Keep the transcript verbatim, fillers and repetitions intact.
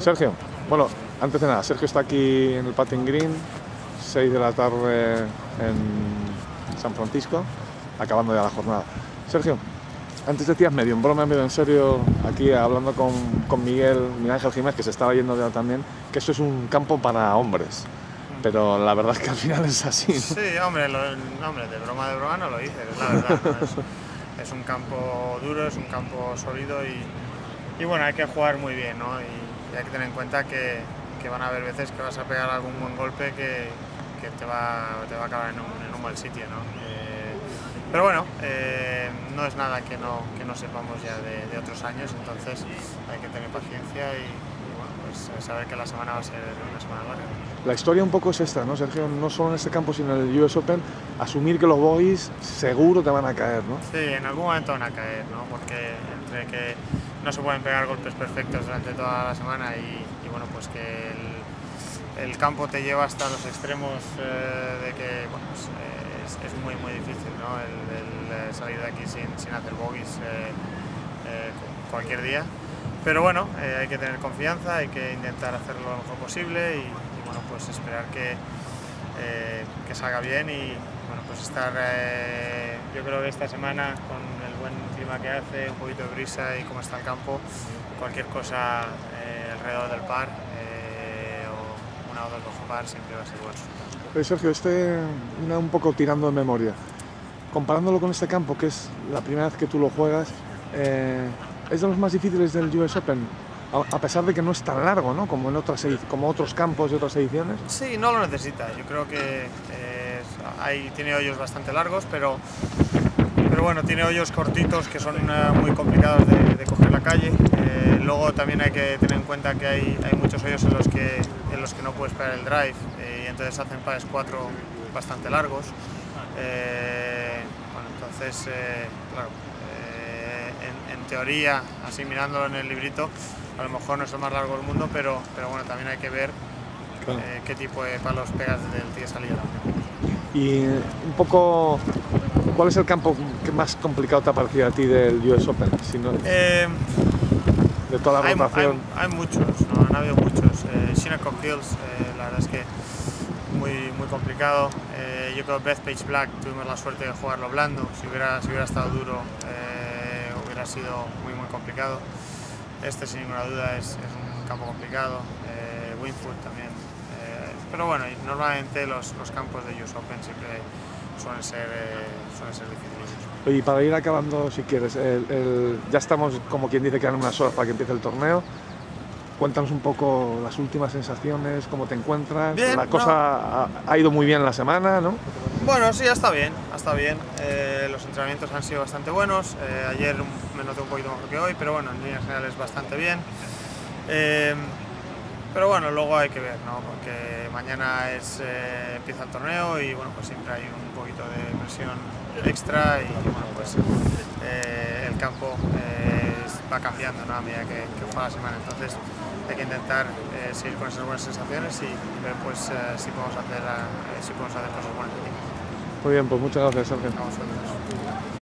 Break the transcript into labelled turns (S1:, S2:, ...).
S1: Sergio, bueno, antes de nada, Sergio está aquí en el Putting Green, seis de la tarde en San Francisco, acabando ya la jornada. Sergio, antes decías medio en broma, medio en serio, aquí hablando con, con Miguel, Miguel Ángel Jiménez, que se estaba yendo ya también, que esto es un campo para hombres. Pero la verdad es que al final es así, ¿no?
S2: Sí, hombre, lo, hombre, de broma de broma no lo dices, es la verdad. ¿No? Es, es un campo duro, es un campo sólido y, y bueno, hay que jugar muy bien, ¿no? Y, y hay que tener en cuenta que, que van a haber veces que vas a pegar algún buen golpe que, que te, va, te va a acabar en un, en un mal sitio, ¿no? Eh, pero bueno, eh, no es nada que no, que no sepamos ya de, de otros años, entonces hay que tener paciencia y, y bueno, pues saber que la semana va a ser una semana larga.
S1: La historia un poco es esta, ¿no, Sergio? No solo en este campo, sino en el U S Open, asumir que los bogies seguro te van a caer, ¿no?
S2: Sí, en algún momento van a caer, ¿no? Porque entre que no se pueden pegar golpes perfectos durante toda la semana y, y bueno, pues que el, el campo te lleva hasta los extremos eh, de que, bueno, pues, eh, es, es muy, muy difícil, ¿no? El, el salir de aquí sin, sin hacer bogies eh, eh, cualquier día. Pero bueno, eh, hay que tener confianza, hay que intentar hacerlo lo mejor posible y, y bueno, pues esperar que, eh, que salga bien y bueno, pues estar, eh, yo creo que esta semana con el buen clima que hace, un poquito de brisa y cómo está el campo, cualquier cosa eh, alrededor del par eh, o una o dos bajo par siempre va a ser buen resultado.
S1: Oye, Sergio, este, una, un poco tirando de memoria, comparándolo con este campo, que es la primera vez que tú lo juegas, eh, ¿es de los más difíciles del U S Open? A pesar de que no es tan largo, ¿no? Como en otras, como otros campos de otras ediciones.
S2: Sí, no lo necesita. Yo creo que eh, hay, tiene hoyos bastante largos, pero, pero bueno, tiene hoyos cortitos que son uh, muy complicados de, de coger la calle. Eh, luego también hay que tener en cuenta que hay, hay muchos hoyos en los que, en los que no puedes pegar el drive eh, y entonces hacen pares cuatro bastante largos. Eh, bueno, entonces, eh, claro, eh, en, en teoría, así mirándolo en el librito, a lo mejor no es el más largo del mundo, pero, pero bueno, también hay que ver
S1: claro.
S2: eh, qué tipo de palos pegas desde el tee de salida.
S1: Y un poco, ¿cuál es el campo que más complicado te ha parecido a ti del U S Open? Si no,
S2: eh,
S1: de toda la
S2: hay,
S1: rotación.
S2: Hay, hay muchos, ¿no? Han habido muchos. Eh, Shinnecock Hills, eh, la verdad es que muy, muy complicado. Eh, yo creo que Bethpage Black tuvimos la suerte de jugarlo blando. Si hubiera, si hubiera estado duro, eh, hubiera sido muy, muy complicado. Este sin ninguna duda es, es un campo complicado, eh, Wingfoot también, eh, pero bueno, normalmente los, los campos de U S Open siempre suelen ser, eh, suelen ser difíciles.
S1: Oye, y para ir acabando, si quieres, el, el, ya estamos, como quien dice, quedan unas horas para que empiece el torneo. Cuéntanos un poco las últimas sensaciones, cómo te encuentras.
S2: Bien,
S1: la cosa
S2: no.
S1: ha, ha ido muy bien la semana, ¿no?
S2: Bueno, sí, está bien, está bien. Eh, los entrenamientos han sido bastante buenos. Eh, ayer me noté un poquito mejor que hoy, pero bueno, en líneas generales bastante bien. Eh, pero bueno, luego hay que ver, ¿no? Porque mañana es, eh, empieza el torneo y bueno, pues siempre hay un poquito de presión extra y bueno, pues eh, el campo eh, va cambiando, ¿no? A medida que, que juega la semana. Entonces hay que intentar eh, seguir con esas buenas sensaciones y, y ver pues eh, si podemos hacer, eh, si podemos hacer cosas buenas.
S1: Muy bien, pues muchas gracias, Sergio.
S2: Vamos a ver.